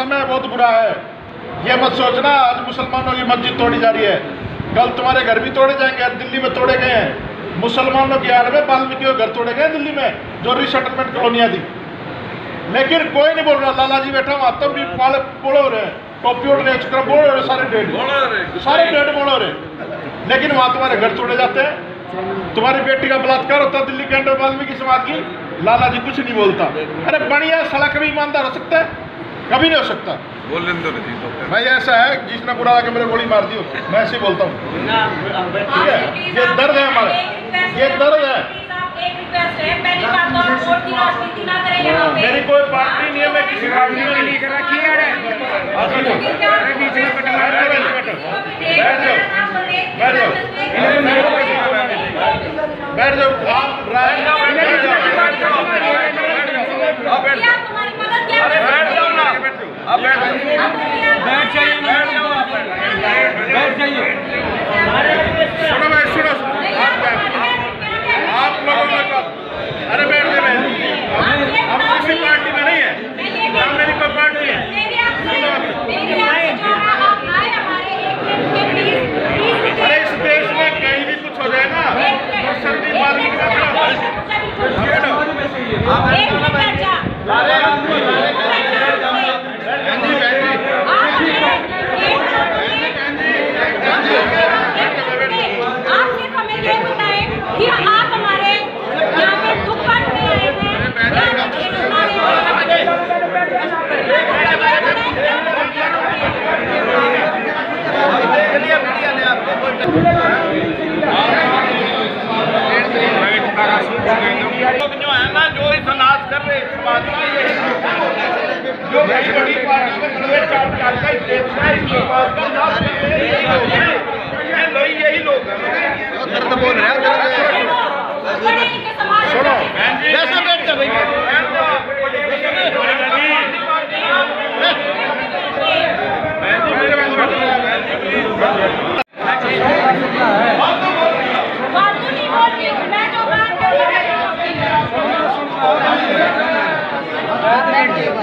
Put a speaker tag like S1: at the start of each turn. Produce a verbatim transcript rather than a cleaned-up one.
S1: समय बहुत बुरा है। ये मत सोचना आज मुसलमानों की मस्जिद तोड़ी जा रही है, कल तुम्हारे घर भी तोड़े जाएंगे। दिल्ली में तोड़े गए हैं मुसलमानों की आड़ में, वाल्मीकि के घर तोड़े गए दिल्ली में जो रिसेटलमेंट कॉलोनियाँ थी। लेकिन कोई नहीं बोल रहा। लाला जी बैठा वहाँ तब भी पाले बोले हो रहे, टोपी उड़ रहे, चक्र बोले हो रहे, सारे डेढ़ सारे डेढ़ बोले हो रहे। लेकिन वहाँ तुम्हारे घर तोड़े जाते हैं, तुम्हारी बेटी का बलात्कार होता है दिल्ली के अंदर वाल्मीकि समाज की, लाला जी कुछ नहीं बोलता। अरे बढ़िया सड़क भी ईमानदार हो सकता है? कभी नहीं हो सकता। भाई ऐसा है जिसने बुरा लगे मेरे गोली मार दी हो, मैं ऐसे ही बोलता हूँ। ठीक है, ये दर्द है हमारा, ये दर्द है। मेरी कोई पार्टी नहीं है, मैं किसी पार्टी में नहीं कर रखी है। बैठ जाओ बैठ जाओ आप राय बैठ जाओ ना, आप बैठ बैठ जाइए बैठ जाइए। सुनो भाई सुनो, आप लोगों ने अरे बैठ जाइए, हम किसी पार्टी में नहीं है, मेरी कोई पार्टी है। अरे इस देश में कहीं भी कुछ हो जाए ना, सर्दी वाली जो है ना, जो इस नाश कर रहे समाज का, ये जो बड़ी बड़ी पार्टी में खड़े चार चार का इस देश का इस समाज का नाश कर रहे हैं, यही लोग दर्द बोल रहे हैं। सुनो कैसे बैठ जाओ भाई,
S2: बैठ